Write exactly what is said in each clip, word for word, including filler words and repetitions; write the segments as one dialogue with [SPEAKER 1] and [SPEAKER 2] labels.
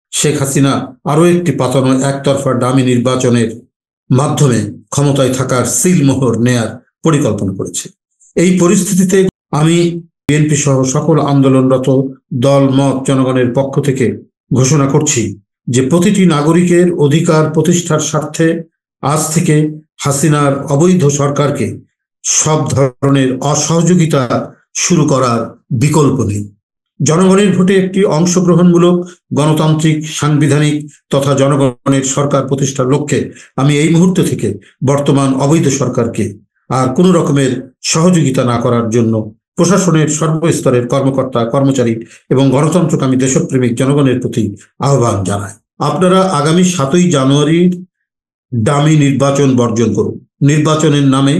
[SPEAKER 1] শেখ হাসিনা আরো একটি পাতানো একতরফা ডামি নির্বাচনের মাধ্যমে ক্ষমতায় থাকার সিলমোহর নেয়ার পরিকল্পনা করেছে। এই পরিস্থিতিতে আমি বিএনপি সহ সকল আন্দোলনরত দল মত জনগণের পক্ষ থেকে ঘোষণা করছি যে প্রতিটি নাগরিকের অধিকার প্রতিষ্ঠার স্বার্থে আজ থেকে হাসিনার অবৈধ সরকারকে সব ধরনের অসহযোগিতা শুরু করার বিকল্প নেই। জনগণের ভোটে একটি অংশগ্রহণমূলক গণতান্ত্রিক সাংবিধানিক তথা জনগণের সরকার প্রতিষ্ঠার লক্ষ্যে আমি এই মুহূর্ত থেকে বর্তমান অবৈধ সরকারকে আর কোনো রকমের সহযোগিতা না করার জন্য প্রশাসনের সর্বস্তরের কর্মকর্তা কর্মচারী এবং গণতন্ত্রকামী দেশপ্রেমিক জনগণের প্রতি আহ্বান জানায়। আপনারা আগামী সাতই জানুয়ারির ডামি নির্বাচন বর্জন করুন। নির্বাচনের নামে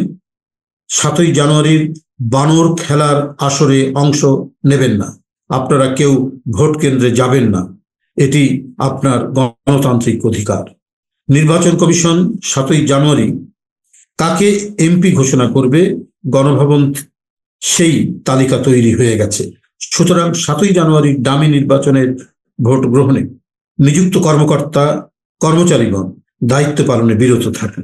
[SPEAKER 1] সাতই জানুয়ারির বানর খেলার আসরে অংশ নেবেন না। আপনারা কেউ ভোট কেন্দ্রে যাবেন না, এটি আপনার গণতান্ত্রিক অধিকার। নির্বাচন কমিশন সাতই জানুয়ারি কাকে এমপি ঘোষণা করবে গণভবন সেই তালিকা তৈরি হয়ে গেছে। সুতরাং সাতই জানুয়ারি ডামি নির্বাচনের ভোট গ্রহণে নিযুক্ত কর্মকর্তা কর্মচারীগণ দায়িত্ব পালনে বিরত থাকেন।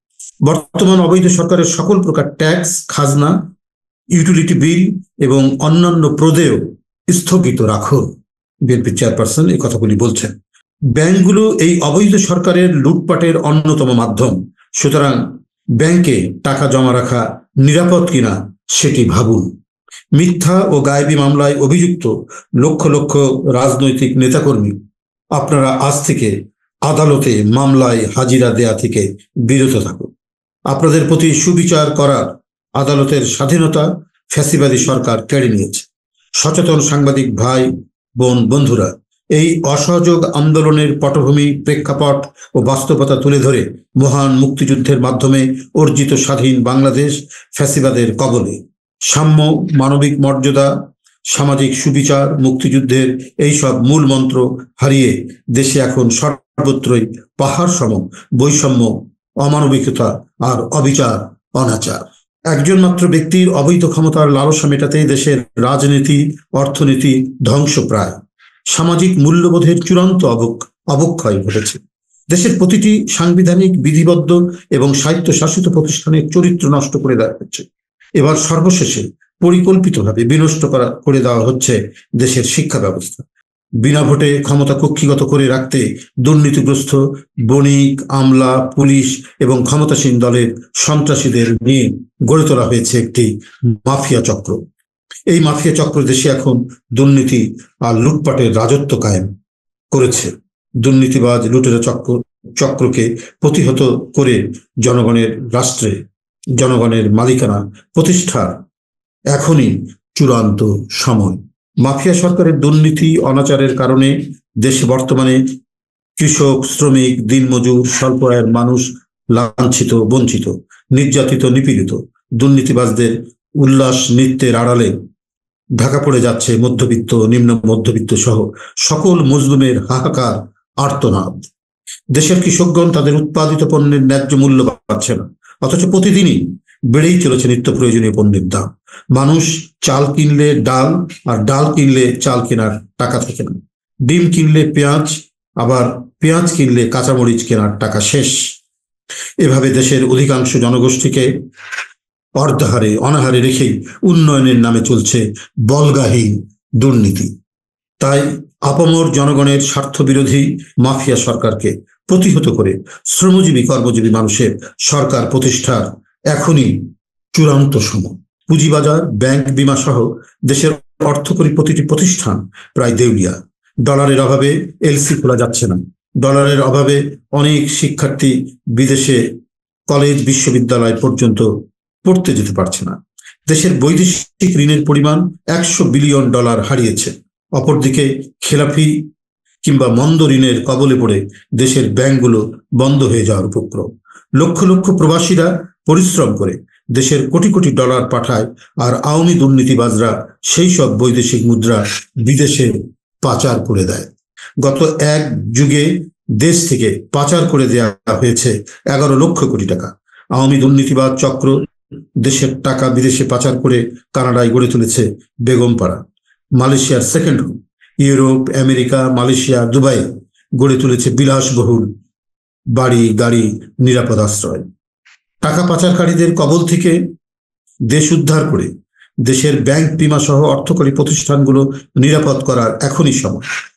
[SPEAKER 1] বর্তমান অবৈধ সরকারের সকল প্রকার ট্যাক্স, খাজনা, ইউটিলিটি বিল এবং অন্যান্য প্রদেয় স্থগিত রাখুন। বিএনপি চেয়ারপারসন এই কথাগুলি বলছেন। ব্যাংকগুলো এই অবৈধ সরকারের লুটপাটের অন্যতম মাধ্যম। সুতরাং ব্যাংকে টাকা জমা রাখা নিরাপদ কিনা সেটি ভাবুন। মিথ্যা ও গায়েবী মামলায় অভিযুক্ত লক্ষ লক্ষ রাজনৈতিক নেতাকর্মী, আপনারা আজ থেকে আদালতে মামলায় হাজিরা দেয়া থেকে বিরত থাকুন। আপনাদের প্রতি সুবিচার করার আদালতের স্বাধীনতা ফ্যাসিবাদী সরকার কেড়ে নিয়েছে। সচেতন সাংবাদিক ভাই বোন বন্ধুরা, এই অসহযোগ আন্দোলনের পটভূমি, প্রেক্ষাপট ও বাস্তবতা তুলে ধরে মহান মুক্তিযুদ্ধের মাধ্যমে অর্জিত স্বাধীন বাংলাদেশ ফ্যাসিবাদের কবলে। সাম্য, মানবিক মর্যাদা, সামাজিক সুবিচার, মুক্তিযুদ্ধের এইসব মূল মন্ত্র হারিয়ে দেশে এখন সর্বত্রই পাহাড় সম বৈষম্য, অমানবিকতা আর অবিচার, অনাচার। একজন মাত্র ব্যক্তির অবৈধ ক্ষমতার লালসা মেটাতে দেশের রাজনীতি, অর্থনীতি ধ্বংসপ্রায়। সামাজিক মূল্যবোধের চূড়ান্ত অবক্ষয় ঘটেছে। দেশের প্রতিটি সাংবিধানিক, বিধিবদ্ধ এবং স্বায়ত্তশাসিত প্রতিষ্ঠানের চরিত্র নষ্ট করে দেওয়া হচ্ছে। এবার সর্বশেষে পরিকল্পিতভাবে বিনষ্ট করা করে দেওয়া হচ্ছে দেশের শিক্ষা ব্যবস্থা। বিনা ভোটে ক্ষমতা কক্ষিগত করে রাখতে দুর্নীতিগ্রস্ত বণিক, আমলা, পুলিশ এবং ক্ষমতাসীন দলের সন্ত্রাসীদের নিয়ে গড়ে তোলা হয়েছে একটি মাফিয়া চক্র। এই মাফিয়া চক্র দেশে এখন দুর্নীতি আর লুটপাটের রাজত্ব কায়েম করেছে। দুর্নীতিবাজ লুটেরা চক্র চক্রকে প্রতিহত করে জনগণের রাষ্ট্রে জনগণের মালিকানা প্রতিষ্ঠার এখনই চূড়ান্ত সময়। মাফিয়া সরকারের দুর্নীতি, অনাচারের কারণে দেশে বর্তমানে কৃষক, শ্রমিক, দিনমজুর, স্বল্প আয়ের মানুষ লাঞ্ছিত, বঞ্চিত, নির্যাতিত, নিপীড়িত। দুর্নীতিবাজদের উল্লাস নৃত্যের আড়ালে ঢাকা পড়ে যাচ্ছে মধ্যবিত্ত, নিম্ন মধ্যবিত্ত সহ সকল মজলুমের হাহাকার, আর্তনাদ। দেশের কৃষকগণ তাদের উৎপাদিত পণ্যের ন্যায্য মূল্য পাচ্ছে না, অথচ প্রতিদিনই বেড়েই চলেছে নিত্য প্রয়োজনীয় পণ্যের দাম। মানুষ চাল কিনলে ডাল, আর ডাল কিনলে চাল কেনার টাকা থাকে না। ডিম কিনলে পেঁয়াজ, আবার পেঁয়াজ কিনলে কাঁচামরিচ কেনার টাকা শেষ। এভাবে দেশের অধিকাংশ জনগোষ্ঠীকে অর্ধাহারে, অনাহারে রেখেই উন্নয়নের নামে চলছে বল্গাহীন দুর্নীতি। তাই আপামর জনগণের স্বার্থবিরোধী মাফিয়া সরকারকে প্রতিহত করে শ্রমজীবী কর্মজীবী মানুষের সরকার প্রতিষ্ঠার এখনই চূড়ান্ত সময়। পুঁজিবাজার, ব্যাংক, বিমা সহ দেশের অর্থকরী প্রতিটি প্রতিষ্ঠান প্রায় দেউলিয়া। ডলারের অভাবে এলসি খোলা যাচ্ছে না। ডলারের অভাবে অনেক শিক্ষার্থী বিদেশে কলেজ, বিশ্ববিদ্যালয় পর্যন্ত পড়তে যেতে পারছে না। দেশের বৈদেশিক ঋণের পরিমাণ একশো বিলিয়ন ডলার হারিয়েছে। অপরদিকে খেলাফি কিংবা মন্দ ঋণের কবলে পড়ে দেশের ব্যাংকগুলো বন্ধ হয়ে যাওয়ার উপক্রম। লক্ষ লক্ষ প্রবাসীরা পরিশ্রম করে দেশের কোটি কোটি ডলার পাঠায়, আর আওয়ামী দুর্নীতিবাজরা সেই সব বৈদেশিক মুদ্রা বিদেশে পাচার করে দেয়। গত এক যুগে দেশ থেকে পাচার করে দেওয়া হয়েছে এগারো লক্ষ কোটি টাকা। আওয়ামী দুর্নীতিবাজ চক্র দেশের টাকা বিদেশে পাচার করে কানাডায় গড়ে তুলেছে বেগমপাড়া, মালয়েশিয়ার second home. Europe, America, Malaysia, Dubai গড়ে তুলেছে বিলাসবহুল বাড়ি গাড়ি, নিরাপদ আশ্রয়। টাকা পাচারকারীদের কবল থেকে দেশ উদ্ধার করে দেশের ব্যাংক, বিমা সহ অর্থকরী প্রতিষ্ঠানগুলো নিরাপদ করার এখনই সময়।